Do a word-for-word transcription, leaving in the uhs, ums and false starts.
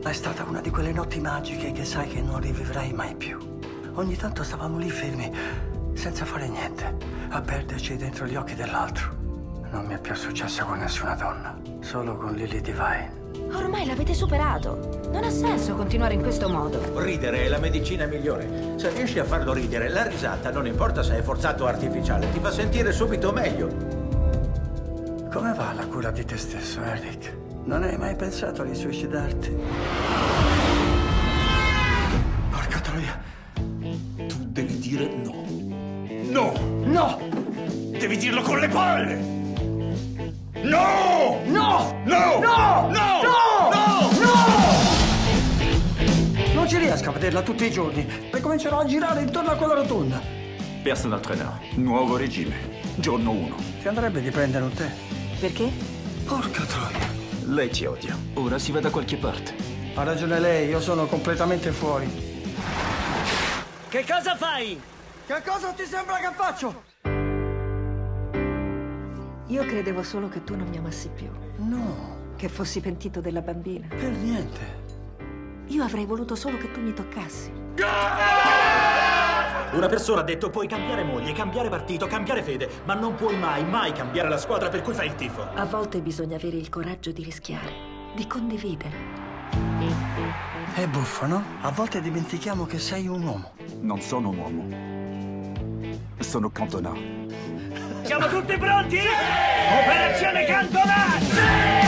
È stata una di quelle notti magiche che sai che non rivivrai mai più. Ogni tanto stavamo lì fermi, senza fare niente, a perderci dentro gli occhi dell'altro. Non mi è più successo con nessuna donna, solo con Lily Divine. Ormai l'avete superato. Non ha senso continuare in questo modo. Ridere è la medicina migliore. Se riesci a farlo ridere, la risata, non importa se è forzato o artificiale, ti fa sentire subito meglio. Come va la cura di te stesso, Eric? Non hai mai pensato di suicidarti? Porca troia. Tu devi dire no. No! No! Devi dirlo con le palle! No! No! No! No! No! No! No! No! Non ci riesco a vederla tutti i giorni e comincerò a girare intorno a quella rotonda. Personal trainer, nuovo regime, giorno uno. Ti andrebbe di prendere un tè? Perché? Porca troia. Lei ci odia. Ora si va da qualche parte. Ha ragione lei, io sono completamente fuori. Che cosa fai? Che cosa ti sembra che faccio? Io credevo solo che tu non mi amassi più. No, Che fossi pentito della bambina. per niente. Io avrei voluto solo che tu mi toccassi. Una persona ha detto puoi cambiare moglie, cambiare partito, cambiare fede, ma non puoi mai, mai cambiare la squadra per cui fai il tifo. A volte bisogna avere il coraggio di rischiare, di condividere. È buffo, no? A volte dimentichiamo che sei un uomo. Non sono un uomo. Sono Cantona. Siamo tutti pronti? Sì! Operazione Cantona! Sì!